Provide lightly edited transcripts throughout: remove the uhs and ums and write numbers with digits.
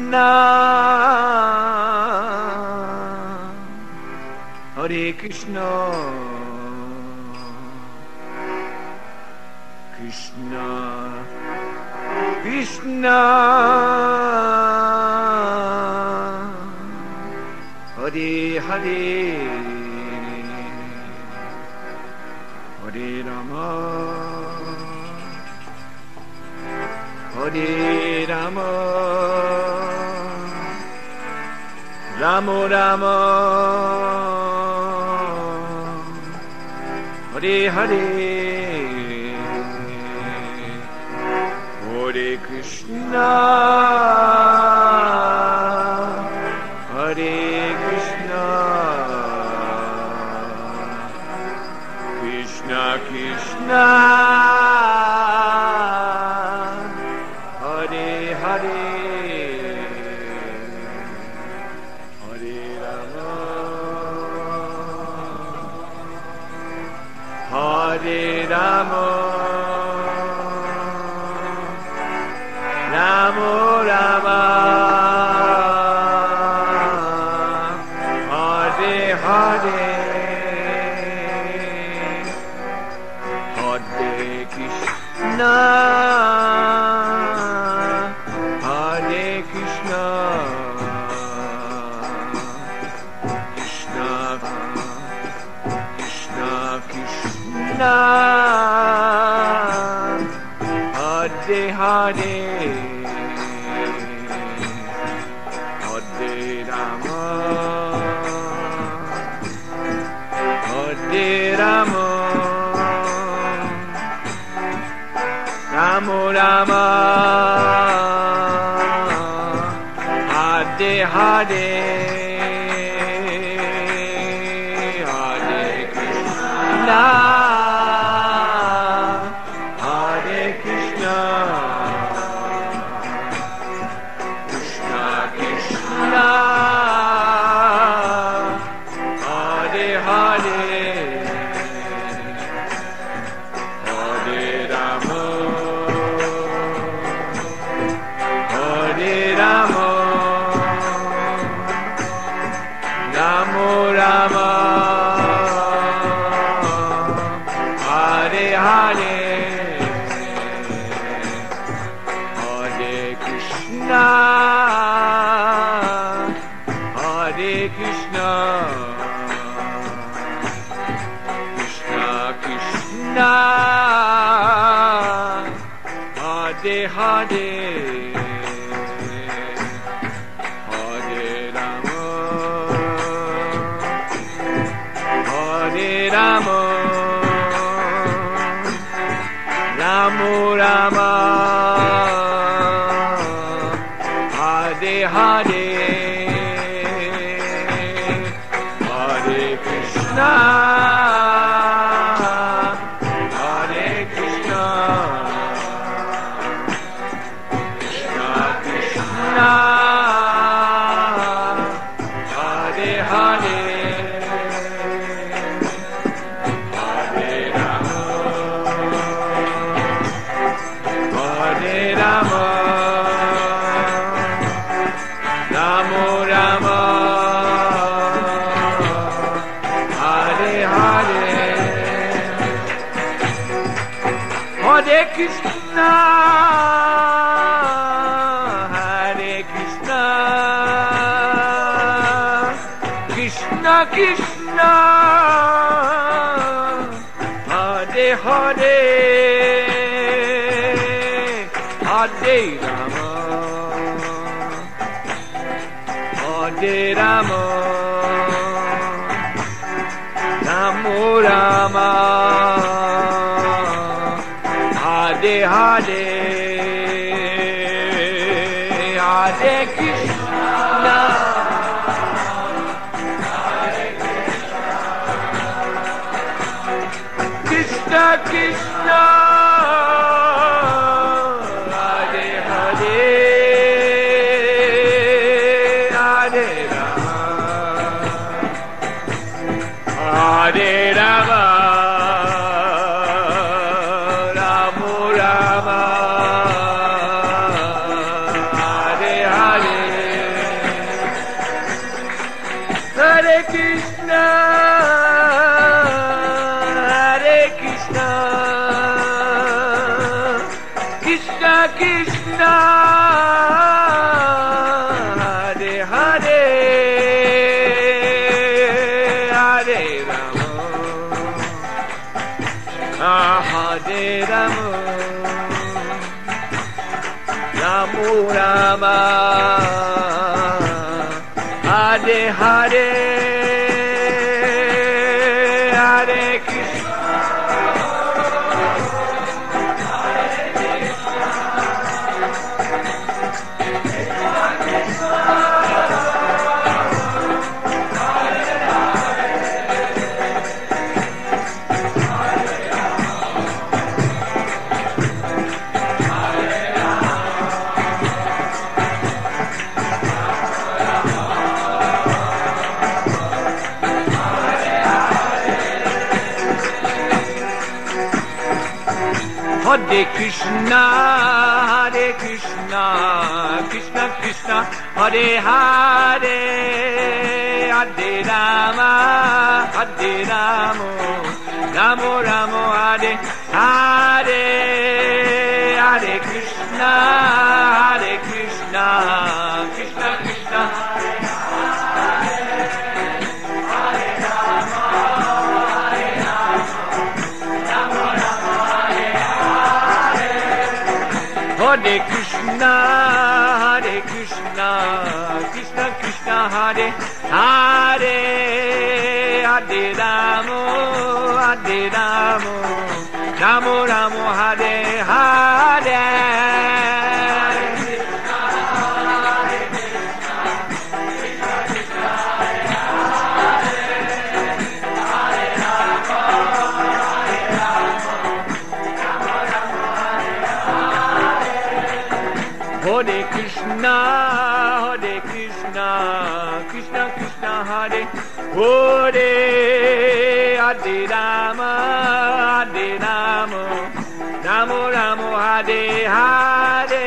Krishna, Hare Krishna, Krishna Krishna, Hare Hare, Hare Rama, Hare Rama, Rama Rama, Hare Hare, Hare Krishna, Hare Krishna, Krishna Krishna, Hare Hare, Hare Rama, Hare Rama, Rama Rama, Hare Hare, Hare Krishna, Hare Krishna, Krishna Krishna Krishna, Hare Hare, Hare Rama, Hare Rama, Rama Rama, Hare Hare, Hare Krishna, Hare Krishna, Krishna Krishna, Hare Hare, Hare Rama, Hare Rama, Rama Rama, Hare Hare, Hare Krishna, Hare Krishna, Krishna Krishna, Hare Hare, Hare Rama, Hare Rama, Rama Rama, Hare Hare, Hare Krishna, Hare Krishna, Krishna Krishna, Hare Hare, Hare Rama, Hare Rama, Rama Rama, Hare Hare, Hare Krishna, Hare Krishna, Krishna Krishna, Hare Hare, Hare Rama, Hare Rama, Rama Rama, Hare Hare, Hare Krishna, Krishna Krishna, Hare Hare, Hare Rama, Hare Rama, Rama Rama, Hare Hare, Hare Rama, Hare Rama, Rama Rama, Hare Hare, Hare Krishna, Hare Krishna, Hare Krishna, Krishna Krishna, Hare Hare, Hare Rama, Hare Rama, Rama Rama, Hare Hare, Hare Krishna, Hare Krishna, Krishna Krishna, Hare Hare Krishna, Hare Krishna, Krishna Krishna, Hare Hare, Hare Rama, Hare Rama, Rama Rama, Hare Hare. Hare Krishna, Hare Krishna, Krishna Krishna, Hare Hare, Hare Rama, Hare Rama, Rama Rama, Hare Hare.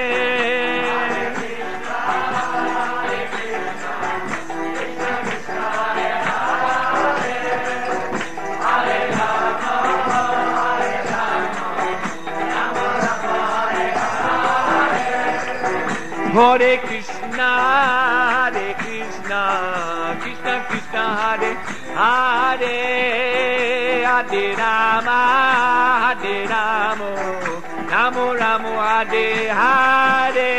Hare Krishna, Hare Krishna, Krishna Krishna, Hare Hare, Hare Rama, Hare Rama, Rama Rama, Hare Hare.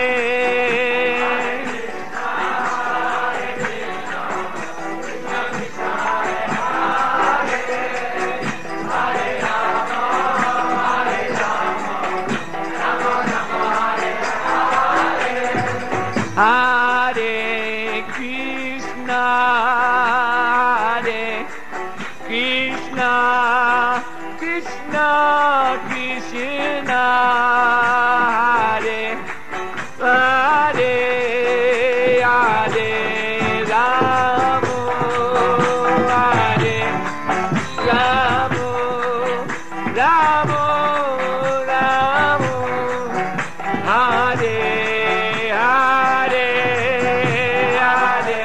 Hare Krishna, Hare Krishna, Krishna Krishna, Hare Hare, Hare Rama, Hare Rama, Rama Rama, Hare Hare, Hare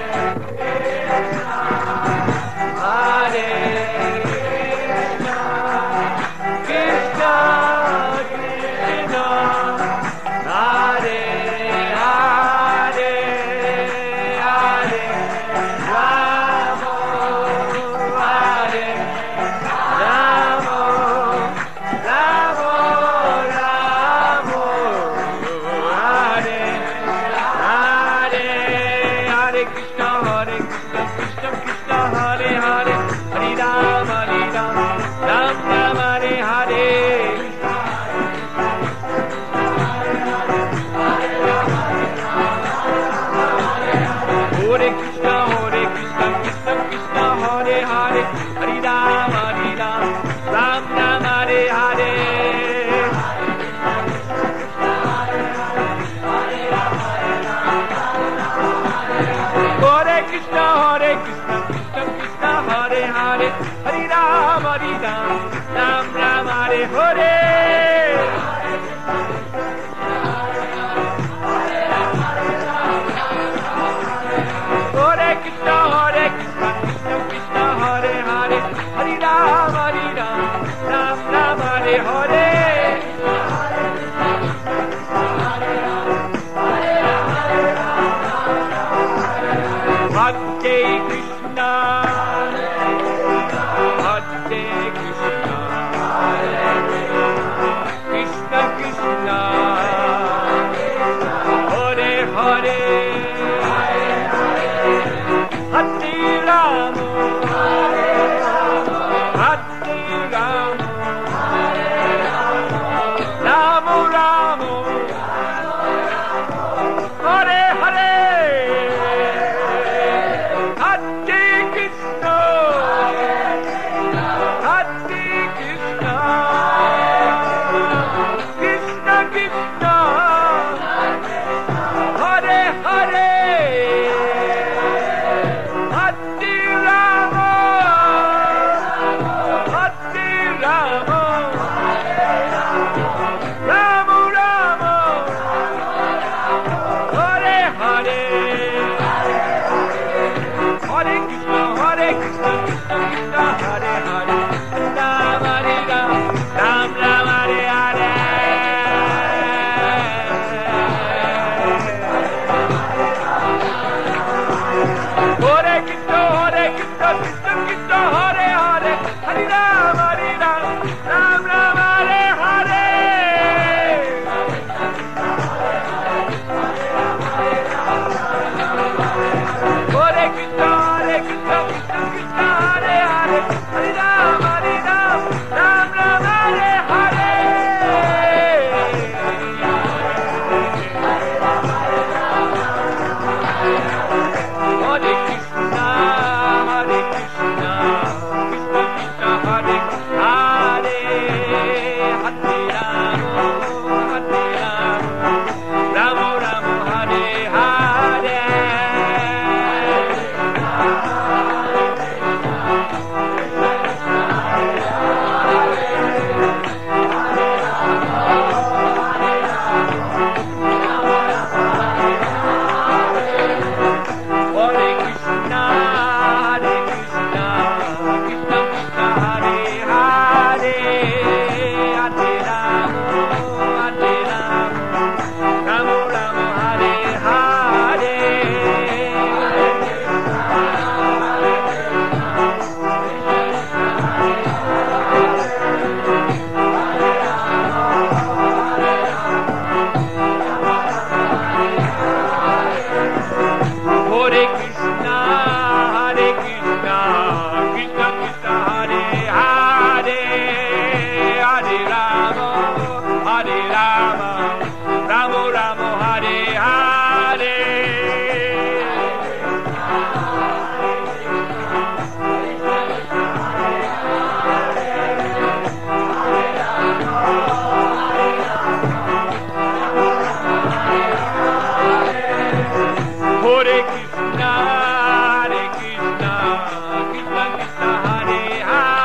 Krishna, Krishna, Hare Hare, Hare Rama, Hare Rama, Rama Rama, Hare Hare, Hare Krishna, Hare Krishna, Krishna Krishna, Hare Hare, Hare Rama, Ram Ram, Hare Hare. Hare Krishna, Hare Krishna, Krishna Krishna, Hare Hare, Hare Rama, Ram Ram, Hare Hare. Hare Krishna, Hare Krishna, Krishna Krishna, Hare Hare, Hare Rama, Ram Ram, Hare Hare. Hare Krishna, Hare Krishna, Krishna Krishna, Hare Hare, Hare Rama, Ram Ram, Hare Hare. Hare Krishna. Hare Ram, Ram Ram, Hare Hare. Hare Krishna, Krishna Krishna, Hare Hare, Hare Rama, Rama Rama, Hare Hare. Hare Krishna, Krishna Krishna, Hare Hare.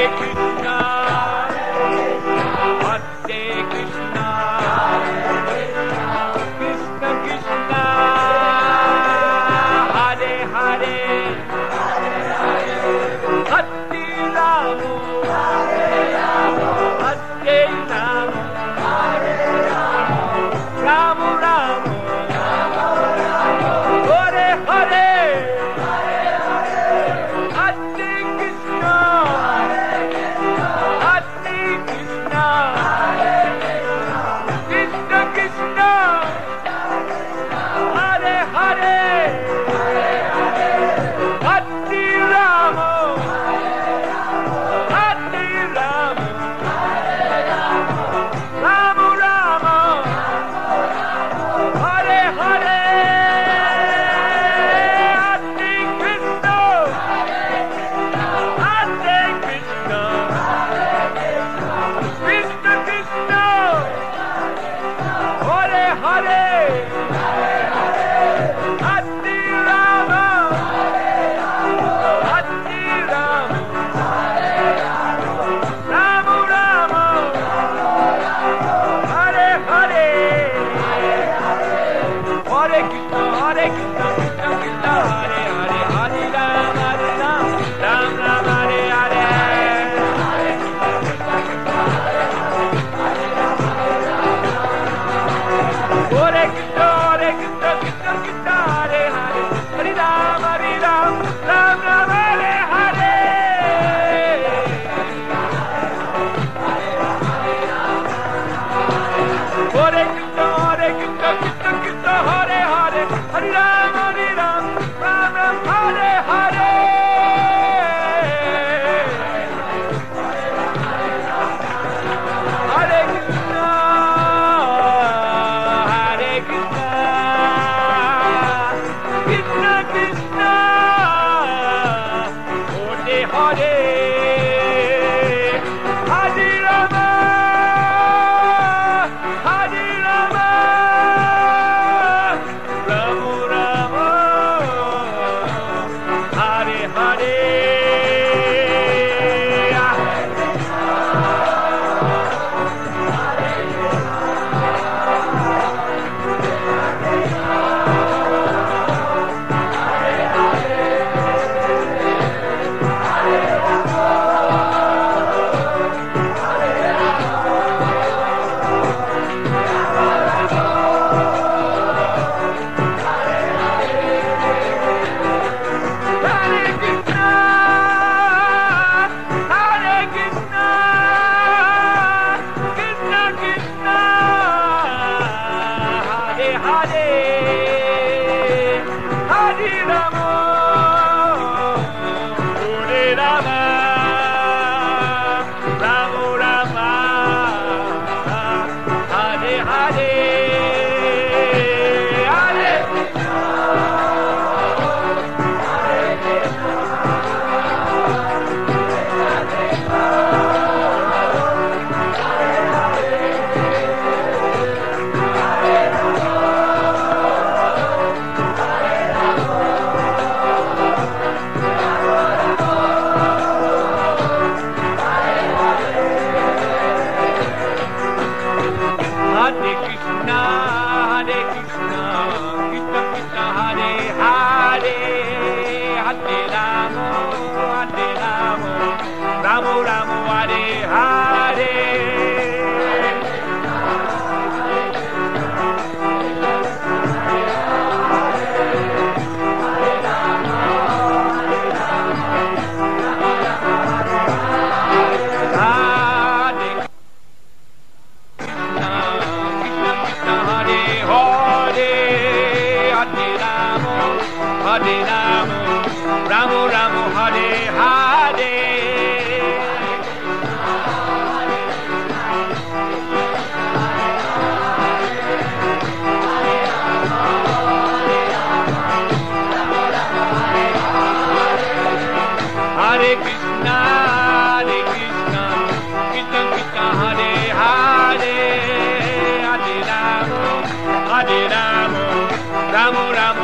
Krishna, Hare Krishna, Krishna Krishna, Hare Hare, Hare Rama, Hare Rama, Rama Rama, Hare Hare, Hare Krishna, Hare Krishna, Krishna Krishna, Hare Hare, Hare Rama, Hare Rama, Rama Rama, Hare Hare, Hare Krishna, Hare Krishna, Krishna Krishna, Hare Hare, Hare Rama, Hare Rama, Rama Rama, Hare Hare, Hare Krishna, Hare Krishna, Krishna Krishna, Hare Hare, Hare Rama, Rama Rama, Hare Hare. Hare Krishna, Hare Krishna, Krishna Krishna, Hare Hare, Hare Rama, Rama Rama, Hare Hare. Hare Krishna, Hare Krishna, Krishna Krishna, Hare Hare, Hare Rama, Rama Rama, Hare Hare. Hare Krishna, Hare Krishna, Krishna Krishna, Hare Hare, Hare Rama, Hare Rama, Rama Rama, Hare Hare. Hare Krishna, Hare Krishna, Krishna Krishna, Hare Hare, Hare Rama, Hare Rama, Rama Rama, Hare Hare, Hare Hare Krishna, Hare Krishna, Krishna Krishna, Hare Hare, Hare Rama, Hare Rama, Rama Rama, Hare Hare. Hare Krishna, Krishna Krishna, Hare Hare, Hare Rama, Hare Rama, Rama Rama, Hare Hare. Hare Krishna, Hare Krishna, Krishna Krishna, Hare Hare, Hare Rama, Rama Rama,